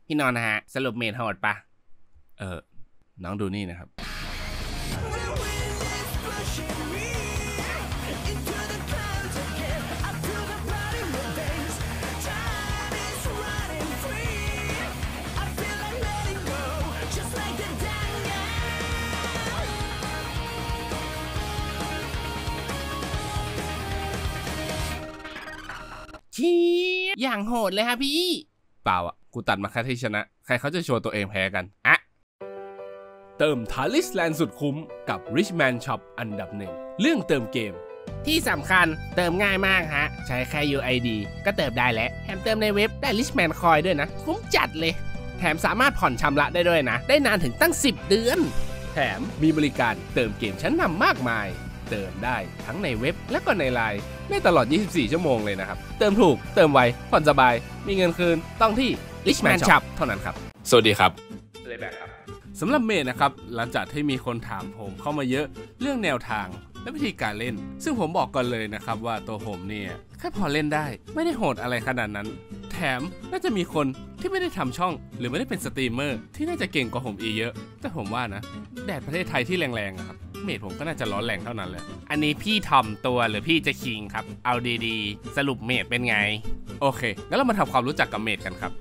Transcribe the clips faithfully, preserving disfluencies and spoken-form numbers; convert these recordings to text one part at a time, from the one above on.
พี่นอนนะฮะสรุปเมทโหดปะเออน้องดูนี่นะครับชี้อย่างโหดเลยฮะพี่เปล่าอ่ะกูตัดมาแค่ที่ชนะใครเขาจะโชว์ตัวเองแพ้กันอะเติมทาริสแลนด์สุดคุ้มกับ Richman Shop อันดับหนึ่งเรื่องเติมเกมที่สำคัญเติมง่ายมากฮะใช้แค่ ยู ไอ ดี ก็เติมได้แล้วแถมเติมในเว็บได้ Richman Coin ด้วยนะคุ้มจัดเลยแถมสามารถผ่อนชำระได้ด้วยนะได้นานถึงตั้งสิบเดือนแถมมีบริการเติมเกมชั้นนำมากมายเติมได้ทั้งในเว็บและก็ในไลน์ได้ตลอดยี่สิบสี่ชั่วโมงเลยนะครับเติมถูกเติมไวผ่อนสบายมีเงินคืนต้องที่ Richman Shop เท่านั้นครับสวัสดีครับเลยแบบครับสำหรับเมทนะครับหลังจากที่มีคนถามผมเข้ามาเยอะเรื่องแนวทางและวิธีการเล่นซึ่งผมบอกก่อนเลยนะครับว่าตัวผมเนี่ยแค่พอเล่นได้ไม่ได้โหดอะไรขนาดนั้นแถมน่าจะมีคนที่ไม่ได้ทำช่องหรือไม่ได้เป็นสตรีมเมอร์ที่น่าจะเก่งกว่าผมอีกเยอะแต่ผมว่านะแดดประเทศไทยที่แรงๆครับเมทผมก็น่าจะร้อนแรงเท่านั้นแหละอันนี้พี่ทอมตัวหรือพี่จะคิงครับเอาดีๆสรุปเมทเป็นไงโอเคงั้นเรามาทำความรู้จักกับเมทกันครับ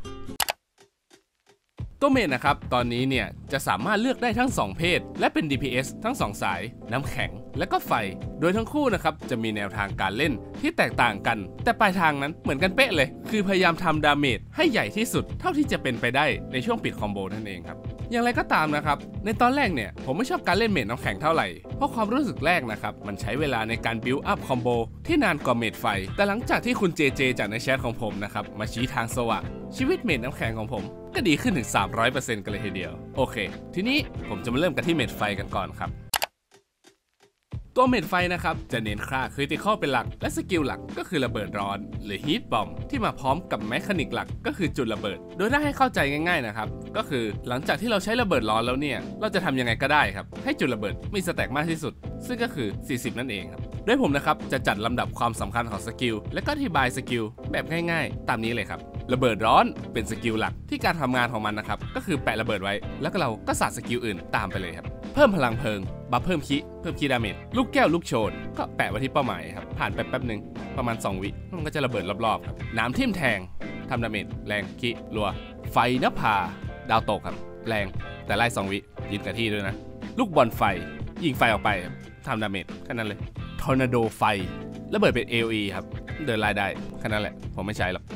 ตัวเมทนะครับตอนนี้เนี่ยจะสามารถเลือกได้ทั้งสองเพศและเป็น ดี พี เอส ทั้งสองสายน้ำแข็งและก็ไฟโดยทั้งคู่นะครับจะมีแนวทางการเล่นที่แตกต่างกันแต่ปลายทางนั้นเหมือนกันเป๊ะเลยคือพยายามทำดาเมจให้ใหญ่ที่สุดเท่าที่จะเป็นไปได้ในช่วงปิดคอมโบนั่นเองครับอย่างไรก็ตามนะครับในตอนแรกเนี่ยผมไม่ชอบการเล่นเมทน้ำแข็งเท่าไหร่เพราะความรู้สึกแรกนะครับมันใช้เวลาในการบิลด์อัพคอมโบที่นานกว่าเมทไฟแต่หลังจากที่คุณเจเจจากในแชทของผมนะครับมาชี้ทางสว่างชีวิตเมทน้ำแข็งของผมก็ดีขึ้นถึง สามร้อยเปอร์เซ็นต์ กันเลยทีเดียวโอเคทีนี้ผมจะมาเริ่มกันที่เมทไฟกันก่อนครับตัวเมทไฟนะครับจะเน้นค่าคริติคอลเป็นหลักและสกิลหลักก็คือระเบิดร้อนหรือฮีทบอมที่มาพร้อมกับแมคานิกหลักก็คือจุดระเบิดโดยถ้าให้เข้าใจง่ายๆนะครับก็คือหลังจากที่เราใช้ระเบิดร้อนแล้วเนี่ยเราจะทำยังไงก็ได้ครับให้จุดระเบิดมีสแต็กมากที่สุดซึ่งก็คือสี่สิบนั่นเองครับโดยผมนะครับจะจัดลำดับความสำคัญของสกิลและก็อธิบายสกิลแบบง่ายๆตามนี้เลยครับระเบิดร้อนเป็นสกิลหลักที่การทำงานของมันนะครับก็คือแปะระเบิดไว้แล้วก็เราก็สาดสกิลอื่นตามไปเลยครับเพิ่มพลังเพลิงบัฟเพิ่มคิเพิ่มคีดาเมจลูกแก้วลูกโชนก็แปะไว้ที่เป้าหมายครับผ่านไปแป๊บหนึ่งประมาณสองวิมันก็จะระเบิดรอบๆครับน้ำทิ่มแทงทำดาเมจแรงคิรัวไฟนภาดาวตกครับแรงแต่ไล่สองวิยืนกับที่ด้วยนะลูกบอลไฟยิงไฟออกไปทำดาเมจแค่นั้นเลยทอร์นาโดไฟระเบิดเป็น เอ โอ อี ครับเดินไล่ได้แค่นั้นแหละผมไม่ใช้หรอก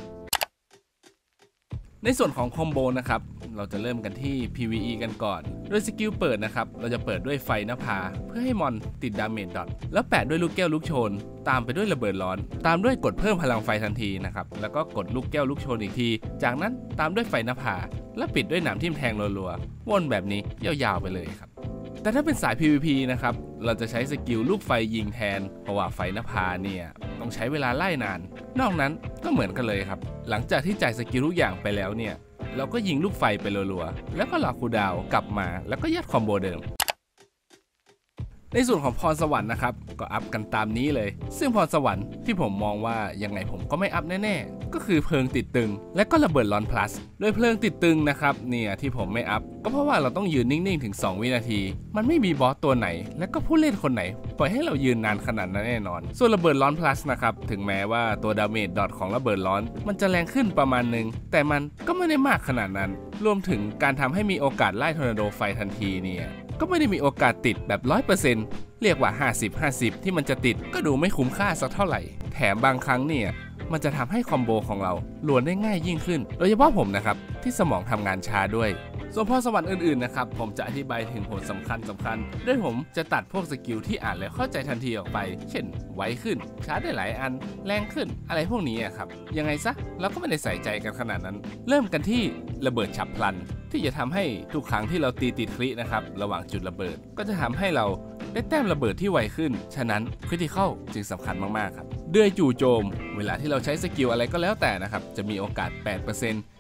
ในส่วนของคอมโบนะครับเราจะเริ่มกันที่ พี วี อี กันก่อนโดยสกิลเปิดนะครับเราจะเปิดด้วยไฟนภาเพื่อให้มอนติดดาเมจดอทแล้วแปะด้วยลูกแก้วลูกโชนตามไปด้วยระเบิดร้อนตามด้วยกดเพิ่มพลังไฟทันทีนะครับแล้วก็กดลูกแก้วลูกโชนอีกทีจากนั้นตามด้วยไฟนภาและปิดด้วยหนามทิ่มแทงรัวๆวนแบบนี้ยาวๆไปเลยครับแต่ถ้าเป็นสาย พี วี พี นะครับเราจะใช้สกิลลูกไฟยิงแทนเพราะว่าไฟนภาเนี่ยต้องใช้เวลาไล่นานนอกนั้นก็เหมือนกันเลยครับหลังจากที่จ่ายสกิลทุกอย่างไปแล้วเนี่ยเราก็ยิงลูกไฟไปรัวๆแล้วก็รอคูลดาวน์กลับมาแล้วก็ยัดคอมโบเดิมในส่วนของพรสวรรค์นะครับก็อัพกันตามนี้เลยซึ่งพรสวรรค์ที่ผมมองว่ายังไงผมก็ไม่อัพแน่ๆก็คือเพลิงติดตึงและก็ระเบิดร้อน plus โดยเพลิงติดตึงนะครับเนี่ยที่ผมไม่อัพก็เพราะว่าเราต้องยืนนิ่งๆถึงสองวินาทีมันไม่มีบอสตัวไหนและก็ผู้เล่นคนไหนปล่อยให้เรายืนนานขนาดนั้นแน่นอนส่วนระเบิดร้อน plus นะครับถึงแม้ว่าตัวดาเมจดอทของระเบิดร้อนมันจะแรงขึ้นประมาณนึงแต่มันก็ไม่ได้มากขนาดนั้นรวมถึงการทำให้มีโอกาสไล่ทอร์นาโดไฟทันทีเนี่ยก็ไม่ได้มีโอกาสติดแบบ ร้อยเปอร์เซ็นต์ เรียกว่า ห้าสิบ ห้าสิบ ที่มันจะติดก็ดูไม่คุ้มค่าสักเท่าไหร่แถมบางครั้งเนี่ยมันจะทำให้คอมโบของเราล้วนได้ง่ายยิ่งขึ้นโดยเฉพาะผมนะครับที่สมองทำงานช้าด้วยส่วนพรสวรรค์อื่นๆนะครับผมจะอธิบายถึงผลสำคัญสำคัญด้วยผมจะตัดพวกสกิลที่อ่านแล้วเข้าใจทันทีออกไปเช่นไวขึ้นชาร์จได้หลายอันแรงขึ้นอะไรพวกนี้ครับยังไงซะเราก็ไม่ได้ใส่ใจกันขนาดนั้นเริ่มกันที่ระเบิดฉับพลันที่จะทำให้ทุกครั้งที่เราตีติดครินะครับระหว่างจุดระเบิดก็จะทำให้เราได้แต้มระเบิดที่ไวขึ้นฉะนั้นคริติคอลจึงสำคัญมากๆครับเดือยจู่โจมเวลาที่เราใช้สกิลอะไรก็แล้วแต่นะครับจะมีโอกาส แปดเปอร์เซ็นต์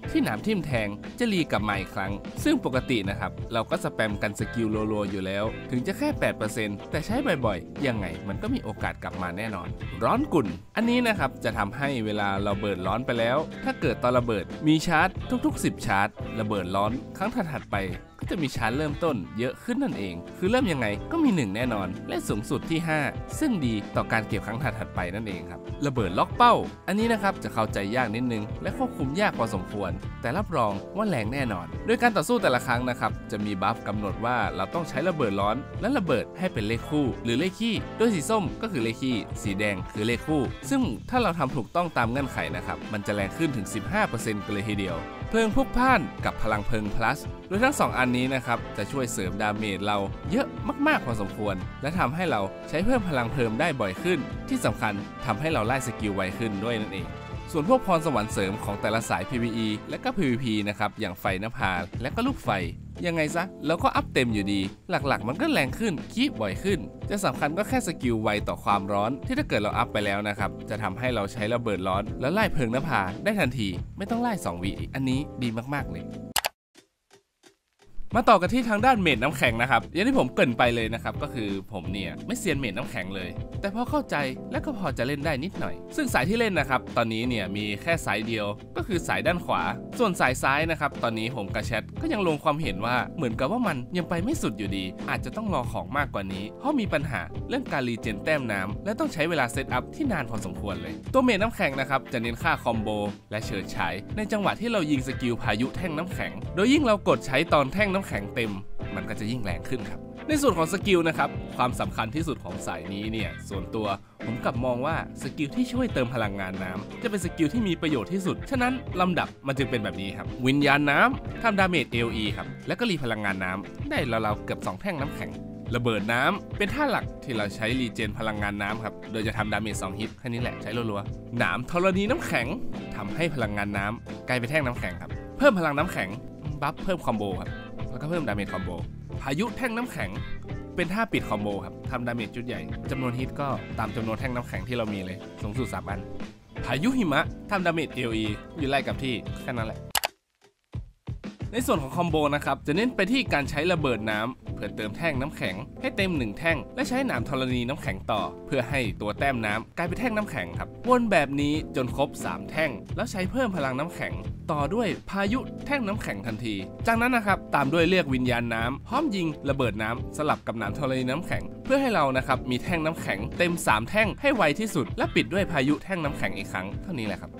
ที่หนามทิ่มแทงจะรีกลับมาอีกครั้งซึ่งปกตินะครับเราก็สแปมกันสกิลรัวๆอยู่แล้วถึงจะแค่ แปดเปอร์เซ็นต์ แต่ใช้บ่อยๆยังไงมันก็มีโอกาสกลับมาแน่นอนร้อนกุ่นอันนี้นะครับจะทำให้เวลาเราเบิดร้อนไปแล้วถ้าเกิดตอนระเบิดมีชาร์จทุกๆสิบชาร์จระเบิดร้อนครั้งถัดๆไปก็จะมีชาร์จเริ่มต้นเยอะขึ้นนั่นเองคือเริ่มยังไงก็มีหนึ่งแน่นอนและสูงสุดที่ห้าซึ่งดีต่อการเก็บครั้งถัดๆไปนั่นเองครับระเบิดล็อกเป้าอันนี้นะครับจะเข้าใจยากนิดนึงและควบคุมยากพอสมควรแต่รับรองว่าแรงแน่นอนโดยการต่อสู้แต่ละครั้งนะครับจะมีบัฟกำหนดว่าเราต้องใช้ระเบิดร้อนและระเบิดให้เป็นเลขคู่หรือเลขคี่โดยสีส้มก็คือเลขคี่สีแดงคือเลขคู่ซึ่งถ้าเราทำถูกต้องตามเงื่อนไขนะครับมันจะแรงขึ้นถึง สิบห้าเปอร์เซ็นต์ กันเลยทีเดียวเพลิงพลุกพล่านกับพลังเพลิง plus โดยทั้งสองอันนี้นะครับจะช่วยเสริมดาเมจเราเยอะมากๆพอสมควรและทำให้เราใช้เพิ่มพลังเพลิงได้บ่อยขึ้นที่สำคัญทำให้เราไล่สกิลไวขึ้นด้วยนั่นเองส่วนพวกพรสวรรค์เสริมของแต่ละสาย พี วี อี และก็ พี วี พี นะครับอย่างไฟนภาและก็ลูกไฟยังไงซะเราก็อัพเต็มอยู่ดีหลักๆมันก็แรงขึ้นคีบบ่อยขึ้นจะสำคัญก็แค่สกิลไวต่อความร้อนที่ถ้าเกิดเราอัพไปแล้วนะครับจะทำให้เราใช้ระเบิดร้อนแล้วไล่เพลิงนภาได้ทันทีไม่ต้องไล่สองวิอันนี้ดีมากๆเลยมาต่อกันที่ทางด้านเมจน้ำแข็งนะครับอย่างที่ผมเกริ่นไปเลยนะครับก็คือผมเนี่ยไม่เซียนเมจน้ำแข็งเลยแต่พอเข้าใจและก็พอจะเล่นได้นิดหน่อยซึ่งสายที่เล่นนะครับตอนนี้เนี่ยมีแค่สายเดียวก็คือสายด้านขวาส่วนสายซ้ายนะครับตอนนี้ผมกับแชทก็ยังลงความเห็นว่าเหมือนกับว่ามันยังไปไม่สุดอยู่ดีอาจจะต้องรอของมากกว่านี้เพราะมีปัญหาเรื่องการรีเจนแต้มน้ำและต้องใช้เวลาเซตอัพที่นานพอสมควรเลยตัวเมจน้ำแข็งนะครับจะเน้นค่าคอมโบและเฉิดฉายในจังหวะที่เรายิงสกิลพายุแท่งน้ำแข็งโดยยิ่งเรากดใช้ตอนแท่งน้ำแข็งเต็มมันก็จะยิ่งแรงขึ้นครับในส่วนของสกิลนะครับความสำคัญที่สุดของสายนี้เนี่ยส่วนตัวผมกลับมองว่าสกิลที่ช่วยเติมพลังงานน้ำจะเป็นสกิลที่มีประโยชน์ที่สุดฉะนั้นลำดับมันจึงเป็นแบบนี้ครับวิญญาณน้ำทำดาเมจ เอ โอ อี ครับแล้วก็รีพลังงานน้ำได้ราวๆเกือบสองแท่งน้ำแข็งระเบิดน้ำเป็นท่าหลักที่เราใช้รีเจนพลังงานน้ำครับโดยจะทำดาเมจสองฮิตแค่นี้แหละใช้รัวๆหนามธรณีน้ำแข็งทำให้พลังงานน้ำกลายเป็นแท่งน้ำแข็งครับเพิ่มพลังน้ำแข็งบัฟเพิ่มคอมโบครับแล้วก็เพิ่มดาเมจคอมโบพายุแท่งน้ำแข็งเป็นท่าปิดคอมโบครับทำดาเมจจุดใหญ่จำนวนฮิตก็ตามจำนวนแท่งน้ำแข็งที่เรามีเลยสูงสุดสามอันพายุหิมะทำดาเมจ เอ โอ อี อยู่ไล่กับที่แค่นั้นแหละในส่วนของคอมโบนะครับจะเน้นไปที่การใช้ระเบิดน้ำเพื่อเติมแท่งน้ำแข็งให้เต็มหนึ่งแท่งและใช้หนามธรณีน้ำแข็งต่อเพื่อให้ตัวแต้มน้ำกลายเป็นแท่งน้ำแข็งครับวนแบบนี้จนครบสามแท่งแล้วใช้เพิ่มพลังน้ำแข็งต่อด้วยพายุแท่งน้ำแข็งทันทีจากนั้นนะครับตามด้วยเรียกวิญญาณน้ำพร้อมยิงระเบิดน้ำสลับกับหนามธรณีน้ำแข็งเพื่อให้เรานะครับมีแท่งน้ำแข็งเต็มสามแท่งให้ไวที่สุดและปิดด้วยพายุแท่งน้ำแข็งอีกครั้งเท่านี้แหละครับ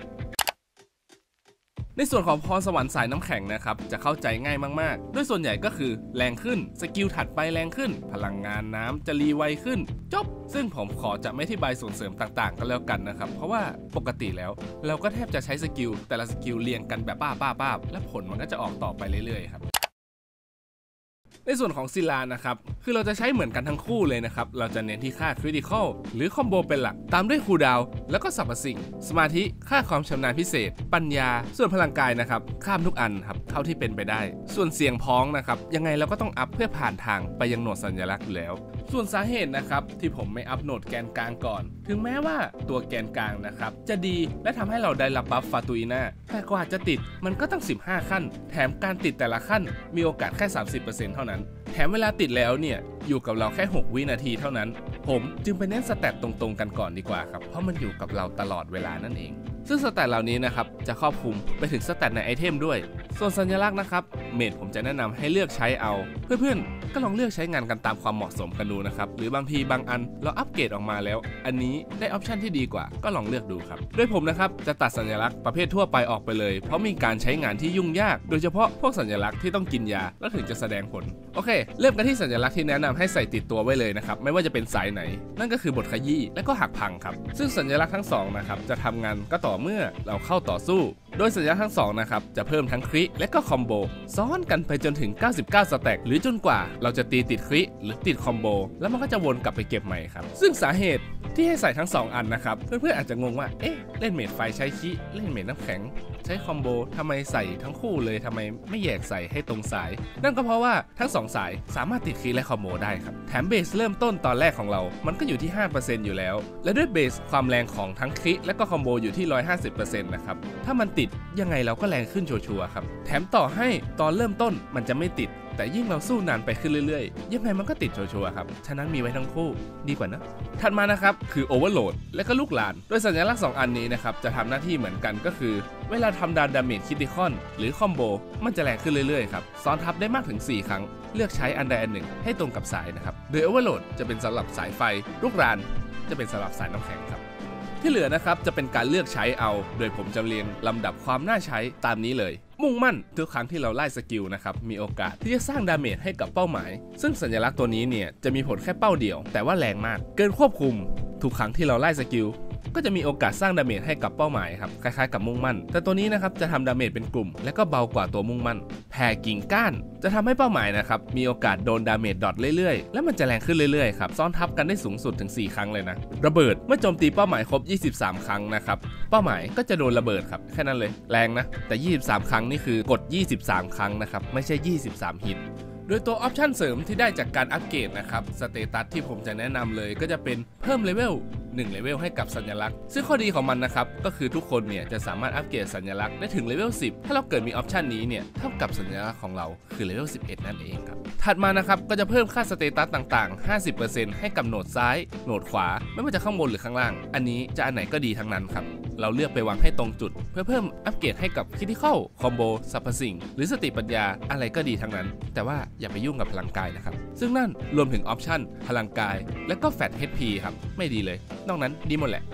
ในส่วนของพรสวรรค์สายน้ำแข็งนะครับจะเข้าใจง่ายมากๆด้วยส่วนใหญ่ก็คือแรงขึ้นสกิลถัดไปแรงขึ้นพลังงานน้ำจะรีไวขึ้นจบซึ่งผมขอจะไม่อธิบายส่วนเสริมต่างๆกันแล้วกันนะครับเพราะว่าปกติแล้วเราก็แทบจะใช้สกิลแต่ละสกิลเรียงกันแบบป้าป้าป้าและผลมันก็จะออกต่อไปเรื่อยๆครับในส่วนของศิลานะครับคือเราจะใช้เหมือนกันทั้งคู่เลยนะครับเราจะเน้นที่ค่าคริติคอลหรือคอมโบเป็นหลักตามด้วยคูลดาวน์แล้วก็สรรพสิ่งสมาธิค่าความชำนาญพิเศษปัญญาส่วนพลังกายนะครับข้ามทุกอันครับเท่าที่เป็นไปได้ส่วนเสียงพ้องนะครับยังไงเราก็ต้องอัพเพื่อผ่านทางไปยังโหนดสัญลักษณ์อยู่แล้วส่วนสาเหตุนะครับที่ผมไม่อัพโหนดแกนกลางก่อนถึงแม้ว่าตัวแกนกลางนะครับจะดีและทำให้เราได้รับบัฟฟาตูอิน่าแต่กว่าจะติดมันก็ต้องสิบห้าขั้นแถมการติดแต่ละขั้นมีโอกาสแค่ สามสิบเปอร์เซ็นต์ เท่านั้นแถมเวลาติดแล้วเนี่ยอยู่กับเราแค่หกวินาทีเท่านั้นผมจึงไปเน้นสแตทตรงๆกันก่อนดีกว่าครับเพราะมันอยู่กับเราตลอดเวลานั่นเองซึ่งสแตทเหล่านี้นะครับจะครอบคลุมไปถึงสแตทในไอเทมด้วยส่วนสัญลักษณ์นะครับเมจผมจะแนะนำให้เลือกใช้เอาเพื่อนๆก็ลองเลือกใช้งานกันตามความเหมาะสมกันดูนะครับหรือบางทีบางอันเราอัปเกรดออกมาแล้วอันนี้ได้ออปชันที่ดีกว่าก็ลองเลือกดูครับโดยผมนะครับจะตัดสัญลักษณ์ประเภททั่วไปออกไปเลยเพราะมีการใช้งานที่ยุ่งยากโดยเฉพาะพวกสัญลักษณ์ที่ต้องกินยาแล้วถึงจะแสดงผลโอเคเริ่มกันที่สัญลักษณ์ที่แนะนำให้ใส่ติดตัวไว้เลยนะครับไม่ว่าจะเป็นสายไหนนั่นก็คือบทขยี้และก็หักพังครับซึ่งสัญลักษณ์ทั้งสองนะครับจะทำงานก็ต่อเมื่อเราเข้าต่อสู้โดยสัญลักษณ์ทั้งสองนะครับจะเพิ่มทั้งคริและก็คอมโบซ้อนกันไปจนถึงเก้าสิบเก้าสแต็กหรือจนกว่าเราจะตีติดคริหรือติดคอมโบแล้วมันก็จะวนกลับไปเก็บใหม่ครับซึ่งสาเหตุที่ให้ใส่ทั้งสองอันนะครับเพื่อนๆอาจจะงงว่าเอ๊ะเล่นเมจไฟใช้คริเล่นเมจน้ำแข็งใช้คอมโบทำไมใส่ทั้งคู่เลยทำไมไม่แยกใส่ให้ตรงสายนั่นก็เพราะว่าทั้งสองสายสามารถติดคริและคอมโบได้ครับแถมเบสเริ่มต้นตอนแรกของเรามันก็อยู่ที่ ห้าเปอร์เซ็นต์ อยู่แล้วและด้วยเบสความแรงของทั้งคริและก็คอมโบอยู่ที่ หนึ่งร้อยห้าสิบเปอร์เซ็นต์ นะครับถ้ามันติดยังไงเราก็แรงขึ้นชัวร์ๆครับแถมต่อให้ตอนเริ่มต้นมันจะไม่ติดแต่ยิ่งเราสู้นานไปขึ้นเรื่อยๆยังไงมันก็ติดชัวร์ๆครับฉะนั้นมีไว้ทั้งคู่ดีกว่านะถัดมานะครับคือโอเวอร์โหลดและก็ลูกหลานโดยสัญลักษณ์สองอันนี้นะครับจะทำหน้าที่เหมือนกันก็คือเวลาทำดาดาเมจคริติคอลหรือคอมโบมันจะแรงขึ้นเรื่อยๆครับซ้อนทับได้มากถึงสี่ครั้งเลือกใช้อันใดอันหนึ่งให้ตรงกับสายนะครับโดยโอเวอร์โหลดจะเป็นสำหรับสายไฟลูกหลานจะเป็นสำหรับสายน้ำแข็งครับที่เหลือนะครับจะเป็นการเลือกใช้เอาโดยผมจะเรียงลำดับความน่าใช้ตามนี้เลยมุ่งมั่นทุกครั้งที่เราไล่สกิลนะครับมีโอกาสที่จะสร้างดาเมจให้กับเป้าหมายซึ่งสัญลักษณ์ตัวนี้เนี่ยจะมีผลแค่เป้าเดียวแต่ว่าแรงมากเกินควบคุมทุกครั้งที่เราไล่สกิลก็จะมีโอกาสสร้างดาเมจให้กับเป้าหมายครับคล้ายๆกับมุ่งมั่นแต่ตัวนี้นะครับจะทำดาเมจเป็นกลุ่มและก็เบากว่าตัวมุ่งมั่นแผ่กิ่งก้านจะทำให้เป้าหมายนะครับมีโอกาสโดนดาเมจดอทเรื่อยๆและมันจะแรงขึ้นเรื่อยๆครับซ้อนทับกันได้สูงสุดถึงสี่ครั้งเลยนะระเบิดเมื่อโจมตีเป้าหมายครบยี่สิบสามครั้งนะครับเป้าหมายก็จะโดนระเบิดครับแค่นั้นเลยแรงนะแต่ยี่สิบสามครั้งนี่คือกดยี่สิบสามครั้งนะครับไม่ใช่ยี่สิบสามฮิตโดยตัวออปชันเสริมที่ได้จากการอัปเกรดนะครับสเตตัสที่ผมจะแนะนำเลยก็จะเป็นเพิ่มเลเวลหนึ่งเลเวลให้กับสัญลักษณ์ซึ่งข้อดีของมันนะครับก็คือทุกคนเนี่ยจะสามารถอัปเกรดสัญลักษณ์ได้ถึงเลเวลสิบถ้าเราเกิดมีออปชันนี้เนี่ยเท่ากับสัญลักษณ์ของเราคือเลเวลสิบเอ็ดนั่นเองครับถัดมานะครับก็จะเพิ่มค่าสเตตัสต่างๆ ห้าสิบเปอร์เซ็นต์ ให้กับโหนดซ้ายโหนดขวาไม่ว่าจะข้างบนหรือข้างล่างอันนี้จะอันไหนก็ดีทั้งนั้นครับเราเลือกไปวางให้ตรงจุดเพื่อเพิ่มอัปเกรดให้กับคริติคอลคอมโบสรรพสิ่งหรือสติปัญญาอะไรก็ดีทั้งนั้นแต่ว่าอย่าไปยุ่งกับพลังกายนะครับซึ่งนั่นรวมถึงออปชันพลังกายและก็แฟต เอช พี ครับไม่ดีเลยนอกนั้นดีหมดแหละ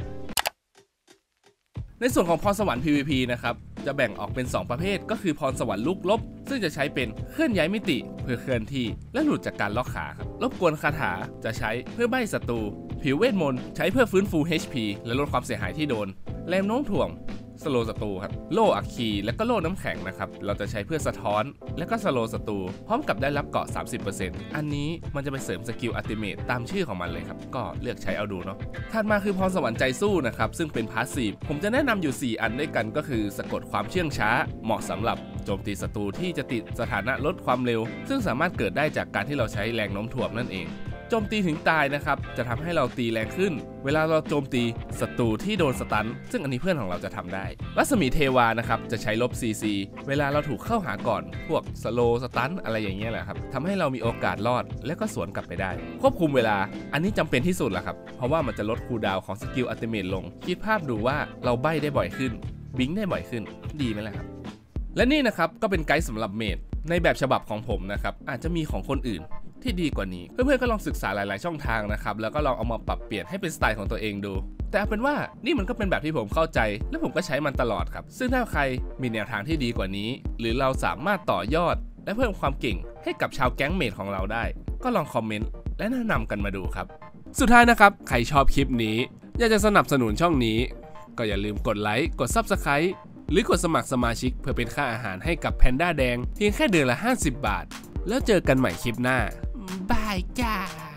ในส่วนของพรสวรรค์ พี วี พี นะครับจะแบ่งออกเป็นสองประเภทก็คือพรสวรรค์ลูกลบซึ่งจะใช้เป็นเคลื่อนย้ายมิติเพื่อเคลื่อนที่และหลุดจากการล็อกขาครับรบกวนคาถาจะใช้เพื่อใบ้ศัตรูผิวเวทมนต์ใช้เพื่อฟื้นฟู เอช พี และลดความเสียหายที่โดนแรงโน้มถ่วงสโลศัตรูครับโล่อัคคีและก็โล่น้ำแข็งนะครับเราจะใช้เพื่อสะท้อนและก็สโลศัตรูพร้อมกับได้รับเกาะ สามสิบเปอร์เซ็นต์ อันนี้มันจะไปเสริมสกิลอัลติเมทตามชื่อของมันเลยครับก็เลือกใช้เอาดูเนาะถัดมาคือพรสวรรค์ใจสู้นะครับซึ่งเป็นพาสซีฟผมจะแนะนำอยู่สี่อันด้วยกันก็คือสะกดความเชื่องช้าเหมาะสำหรับโจมตีศัตรูที่จะติดสถานะลดความเร็วซึ่งสามารถเกิดได้จากการที่เราใช้แรงโน้มถ่วงนั่นเองโจมตีถึงตายนะครับจะทำให้เราตีแรงขึ้นเวลาเราโจมตีศัตรูที่โดนสตันซึ่งอันนี้เพื่อนของเราจะทำได้รัศมีเทวานะครับจะใช้ลบ ซี ซี เวลาเราถูกเข้าหาก่อนพวกสโลสตันอะไรอย่างเงี้ยแหละครับทำให้เรามีโอกาสรอดและก็สวนกลับไปได้ควบคุมเวลาอันนี้จำเป็นที่สุดแหละครับเพราะว่ามันจะลดคูลดาวน์ของสกิลอัลติเมทลงคิดภาพดูว่าเราใบ้ได้บ่อยขึ้นบิงได้บ่อยขึ้นดีไหมล่ะครับและนี่นะครับก็เป็นไกด์สำหรับเมจในแบบฉบับของผมนะครับอาจจะมีของคนอื่นที่ดีกว่านี้เพื่อนๆก็ลองศึกษาหลายๆช่องทางนะครับแล้วก็ลองเอามาปรับเปลี่ยนให้เป็นสไตล์ของตัวเองดูแต่เอาเป็นว่านี่มันก็เป็นแบบที่ผมเข้าใจและผมก็ใช้มันตลอดครับซึ่งถ้าใครมีแนวทางที่ดีกว่านี้หรือเราสามารถต่อยอดและเพิ่มความเก่งให้กับชาวแก๊งเมทของเราได้ก็ลองคอมเมนต์และแนะนำกันมาดูครับสุดท้ายนะครับใครชอบคลิปนี้อยากจะสนับสนุนช่องนี้ก็อย่าลืมกดไลค์กด ซับสไครบ์ หรือกดสมัครสมาชิกเพื่อเป็นค่าอาหารให้กับแพนด้าแดงเพียงแค่เดือนละห้าสิบบาทแล้วเจอกันใหม่คลิปหน้าบายจ้า